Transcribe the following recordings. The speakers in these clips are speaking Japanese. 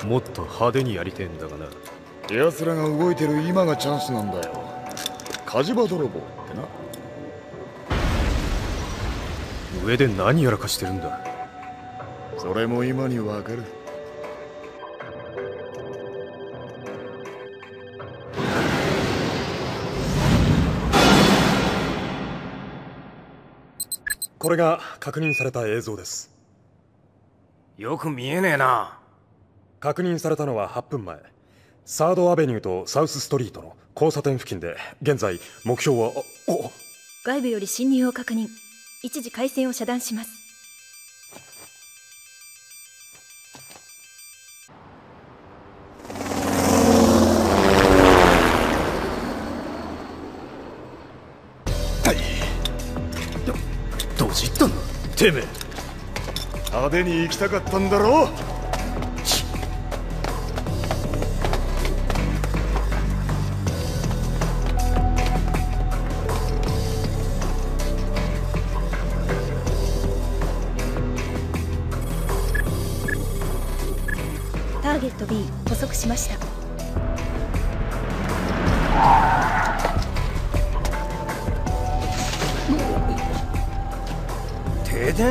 もっと派手にやりてえんだがな。 奴らが動いてる今がチャンスなんだよ。火事場泥棒ってな。 上で何やらかしてるんだ。 それも今にわかる。 これが確認された映像です。 よく見えねえな。 確認されたのは8分前。サードアベニューとサウスストリートの交差点付近で、現在目標は外部より侵入を確認。一時回線を遮断します。 どじったんだてめえ。 派手に行きたかったんだろ。 ターゲット B 捕捉しました。 停電？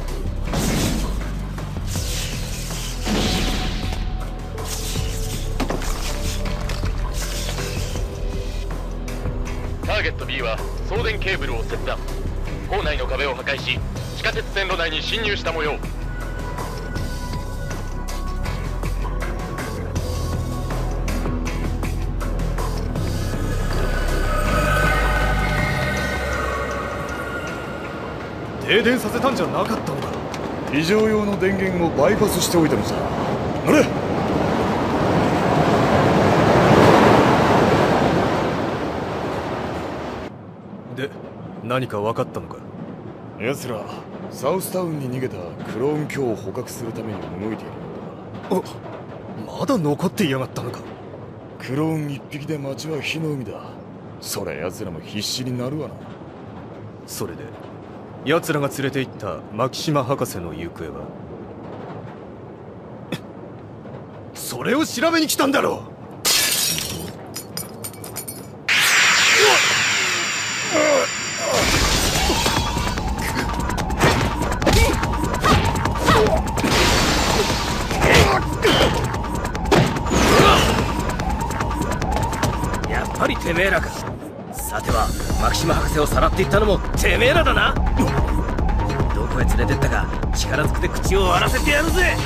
ターゲット B は送電ケーブルを切断。構内の壁を破壊し、地下鉄線路内に侵入した模様。 停電させたんじゃなかったんだ。 非常用の電源をバイパスしておいたのさ。乗れ。 で、何か分かったのか。 奴らサウスタウンに逃げたクローン卿を捕獲するために動いているんだ。 まだ残っていやがったのか。 クローン一匹で町は火の海だ。そりゃ奴らも必死になるわな。 それで奴らが連れて行ったマキシマ博士の行方は。それを調べに来たんだろう。 やっぱりてめえらか。さてはマキシマ博士をさらっていったのもてめえらだな。どこへ連れてったか力ずくで口を割らせてやるぜ。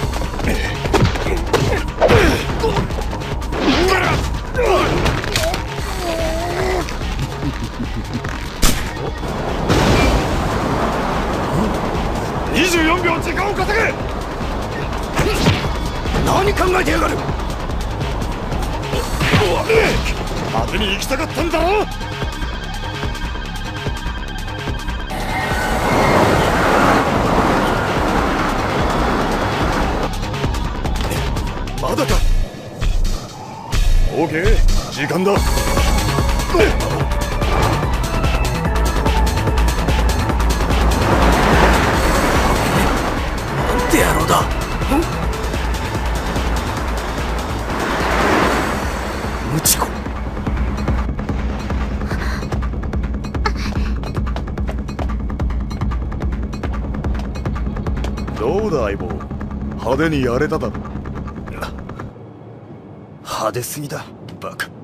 24秒時間を稼げ。 何考えてやがる。 派手に行きたかったんだろ。 まだか。 オーケー、時間だ。 なんて野郎だ。ムチコ。 どうだ相棒、派手にやれただろ。 派手すぎだバカ。